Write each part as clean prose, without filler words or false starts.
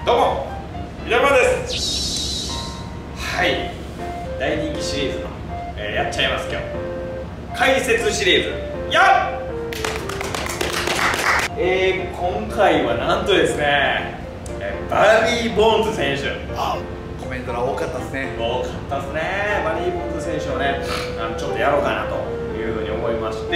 どうも稲村です。はい、大人気シリーズの、やっちゃいます今日。解説シリーズやっ今回はなんとですね、バリー・ボーンズ選手、 コメントが多かったですね。 多かったですね。バリー・ボーンズ選手をね、ちょっとやろうかなというふうに思いまして、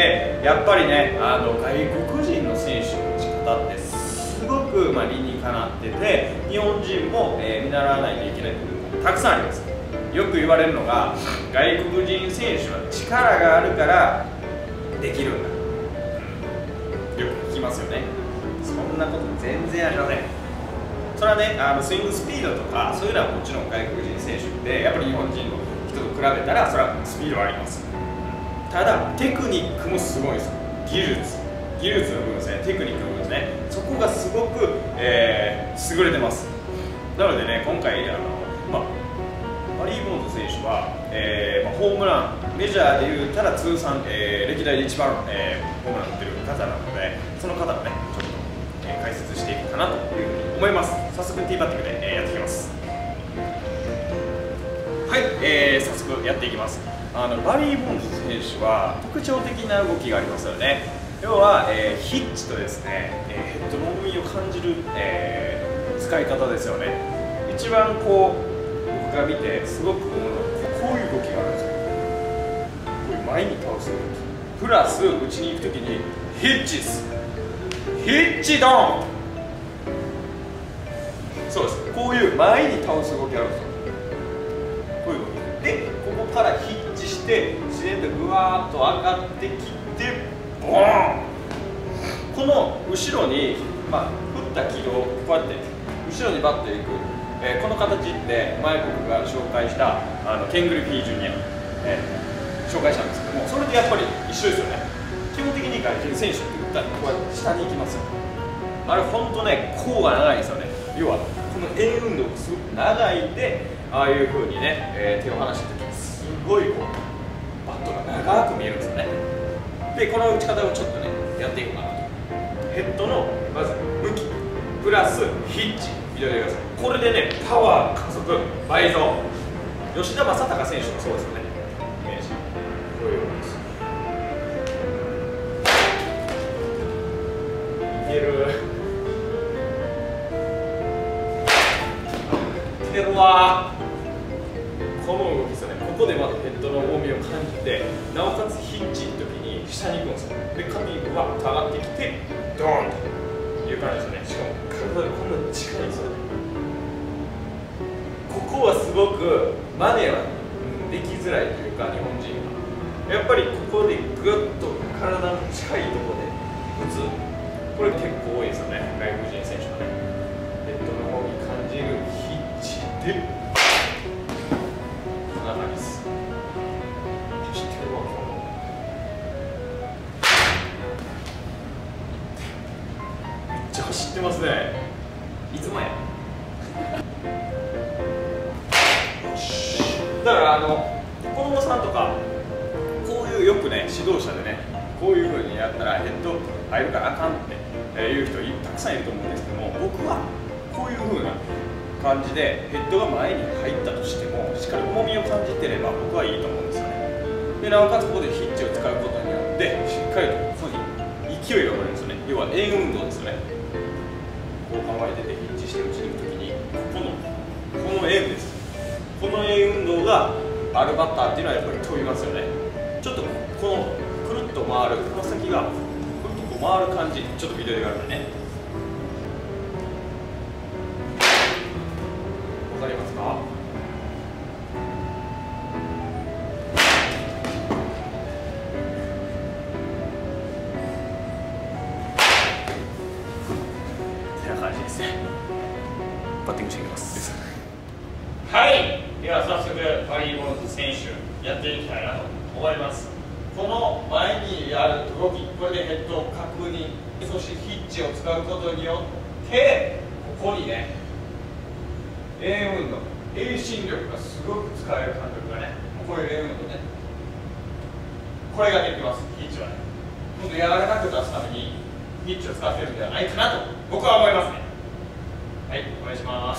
やっぱりね、外国人の選手の打ち方ってすごく、理にかなってて、日本人も、見習わないといけない部分がたくさんあります。よく言われるのが、外国人選手は力があるからできるんだ、よく聞きますよね。そんなこと全然ありません。それはね、スイングスピードとかそういうのはもちろん外国人選手ってやっぱり日本人の人と比べたらそれはスピードはあります。ただテクニックもすごいです。技術の部分ですね、テクニックの部分ですね、そこがすごく、優れてます。なのでね、今回バリー・ボーンズ選手は、ホームランメジャーでいうたら通算、歴代で一番、ホームラン打ってる方なので、その方をねちょっと、解説していこうかなというふうに思います。早速ティーバッティングで、やっていきます。はい、早速やっていきます。バリー・ボーンズ選手は特徴的な動きがありますよね。要は、ヒッチとですね、ヘッドの重みを感じる、使い方ですよね。一番こう僕が見てすごく思うのはこういう動きがあるんですよ。こういう前に倒す動きプラス打ちに行くときにヒッチス、ヒッチドン、そうです。こういう前に倒す動きがあるんですよ。こういう動きで、ここからヒッチして自然とぐわーっと上がってきてボーン。この後ろに、振った軌道をこうやって後ろにバッていく、この形って前僕が紹介したケングリフィージュニア、紹介したんですけども、それでやっぱり一緒ですよね。基本的に外人選手って打ったらこうやって下に行きますよ。あれ本当ね、甲が長いんですよね。要はこの円運動がすごく長いんで、ああいう風にね、手を離した時にすごいこうバットが長く見えるんですよね。でこの打ち方をちょっとねやっていこうかなと。ヘッドのまず向きプラスヒッチ、見ておいてください。これでね、パワー加速倍増。吉田正尚選手もそうですよね。イメージこういうことです。いける、いけるわ。この動きですよね。ここでまずヘッドの重みを感じて、なおかつヒッチの時に下に行くんですよ。で髪がわっと上がってきてドーンという感じですよね。しかも体がこんなに近いんですよね。ここはすごくマネは、できづらいというか、日本人はやっぱりここでグッと体の近いところで打つ、これ結構多いですよね、外国人選手はね。ヘッドの重み感じるヒッチでこんな感じです。知ってるわ、このめっちゃ走ってますね。いつもやだから子供さんとかこういうよくね指導者でね、こういう風にやったらヘッド入るからあかんっていう人たくさんいると思うんですけども、僕はこういう風な感じでヘッドが前に入ったとしてもしっかり重みを感じてれば僕はいいと思うんですよね。でなおかつここでヒッチを使うことによってしっかりとここに勢いが生まれるんですよね。要は円運動ですよね。こう構えててヒッチして打ちに行くときにこの円です。この円運動があるバッターっていうのはやっぱり飛びますよね。ちょっとこのくるっと回る、この先がくるっとこう回る感じ、ちょっと見ておいてくださいね。わかりますか？こんな感じですね。バッティングしていきます。はい、では早速バリー・ボーンズ選手やっていきたいなと思います。この前にやる動き、これでヘッドを確認、そしてヒッチを使うことによってここにね、円運動、遠心力がすごく使える感覚がね、こういう円運動ね、これができます。ヒッチはね、もっと柔らかく出すためにヒッチを使っているんではないかなと僕は思いますね。 はい、お願いします。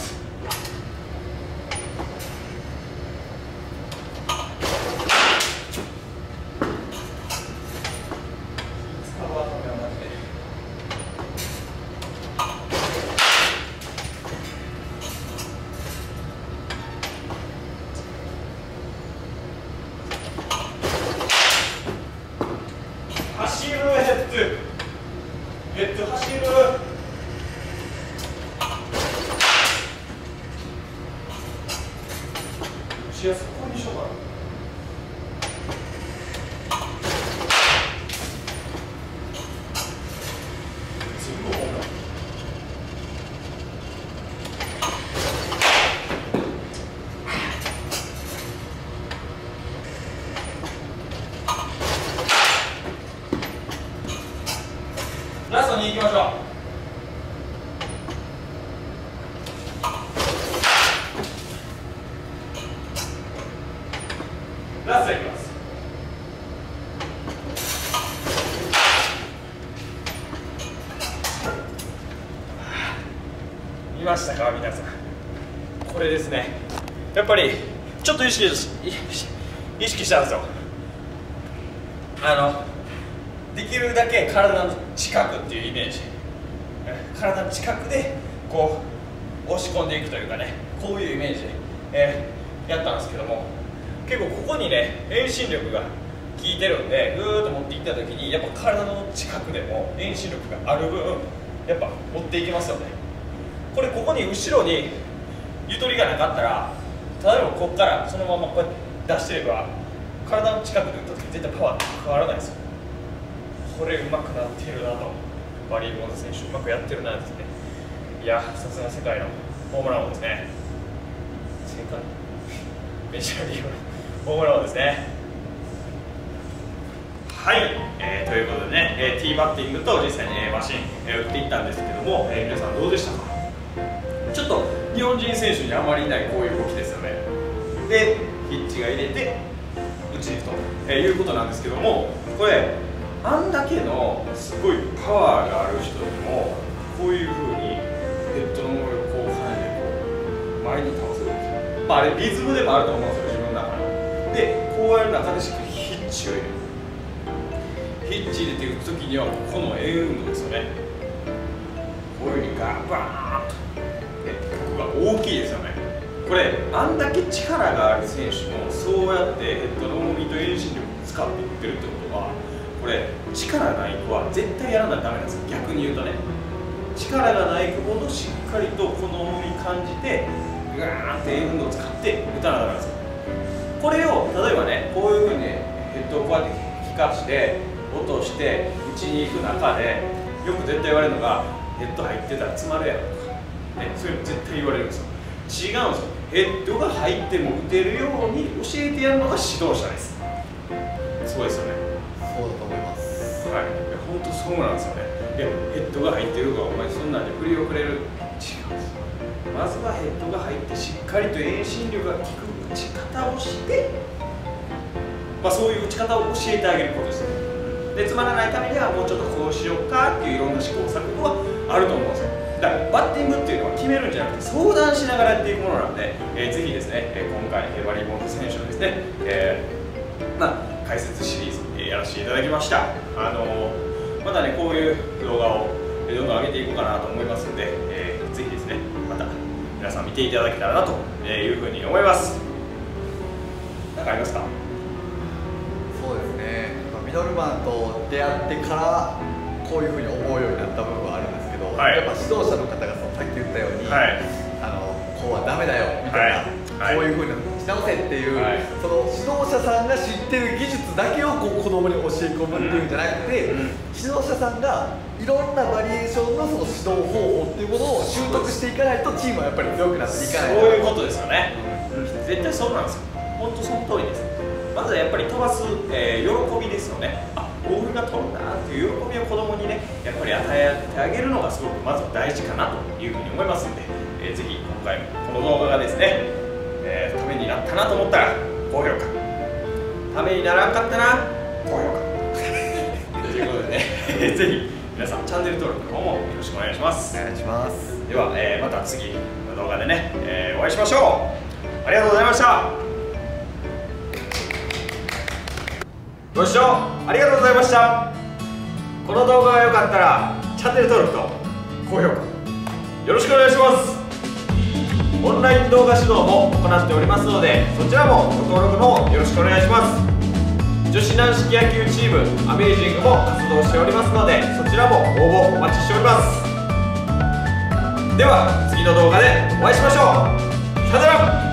走るヘッド走る。そこにしようかな。ラストに行きましょう。ラストいきます。見ましたか皆さん、これですね。やっぱりちょっと意識したんですよ。できるだけ体の近くっていうイメージ、体の近くでこう押し込んでいくというかね、こういうイメージで、やったんですけども、結構ここにね遠心力が効いてるんで、ぐーっと持っていった時にやっぱ体の近くでも遠心力がある分やっぱ持っていきますよね。ここに後ろにゆとりがなかったら、例えばここからそのままこうやって出してれば体の近くで打った時絶対パワーって変わらないですよ。これ上手くなってるなと、バリー・ボンズ選手うまくやってるなですね。いや、さすが世界のホームラン王ですね。世界メジャーリーグのホームラン王ですね。はい、ということでね、ティーバッティングと実際に、マシン、打っていったんですけども、皆さんどうでしたか。ちょっと日本人選手にあまりいないこういう動きですよね。でヒッチが入れて打ちに行くと、いうことなんですけども、これあんだけのすごいパワーがある人でもこういうふうにヘッドの重みをこう跳ねてこう前に倒せる、あれリズムでもあると思うんですよ、自分の中で。こうやる中でしっかりヒッチを入れる。ヒッチ入れて打つ時にはこの円運動ですよね。こういうふうにガーバーンと、ここが大きいですよね。これあんだけ力がある選手もそうやってヘッドの重みと遠心力を使って打ってるってことは、これ力がない子は絶対やらないとダメなんですよ。逆に言うとね、力がない子ほどしっかりとこの重み感じてガーンって円運動を使って打たなダメなんですよ。これを例えばね、こういうふうにヘッドをこうやって引かして落として打ちに行く中で、よく絶対言われるのがヘッド入ってたら詰まるやろとか、ね、そういうの絶対言われるんですよ。違うんですよ。ヘッドが入っても打てるように教えてやるのが指導者です。そうですよね。 そうだと思います。 はい、本当そうなんですよね。でもヘッドが入ってるからお前そんなんで振り遅れる、違うんです。まずはヘッドが入ってしっかりと遠心力が効く打ち方をして、そういう打ち方を教えてあげることですね。でつまらないためにはもうちょっとこうしようかっていういろんな試行錯誤はあると思うんですよ。だからバッティングっていうのは決めるんじゃなくて相談しながらやっていくものなので、ぜひですね、今回バリー・ボンズ選手のですね、解説シリーズ、やらせていただきました。またねこういう動画をどんどん上げていこうかなと思いますので、ぜひですねまた皆さん見ていただけたらなというふうに思います。何かありますか？ そうですね、ミドルマンと出会ってからこういうふうに思うようになった部分はあるんですけど、 はい、 やっぱ指導者の方がさっき言ったように、 はい、 こうはダメだよみたいな、はい、こういうふうにし直せっていう、はい、その指導者さんが知ってる技術だけをこう子供に教え込むっていうんじゃなくて、指導者さんがいろんなバリエーションのその指導方法っていうものを習得していかないとチームはやっぱり強くなっていかない。 そういうことですよね。絶対そうなんですよ。本当その通りです。まずはやっぱり飛ばす、喜びですよね。ボールが飛んだっていう喜びを子供にねやっぱり与えてあげるのがすごくまずは大事かなというふうに思いますので、ぜひ今回この動画がですね、ためになったなと思ったら高評価、ためにならんかったな高評価ということでねぜひ皆さんチャンネル登録の方もよろしくお願いします。 お願いします。 では、また次の動画でね、お会いしましょう。ありがとうございました。ご視聴ありがとうございました。この動画が良かったらチャンネル登録と高評価よろしくお願いします。オンライン動画指導も行っておりますので、そちらもご登録の方よろしくお願いします。女子軟式野球チームアメージングも活動しておりますので、そちらも応募お待ちしております。では次の動画でお会いしましょう。さよなら。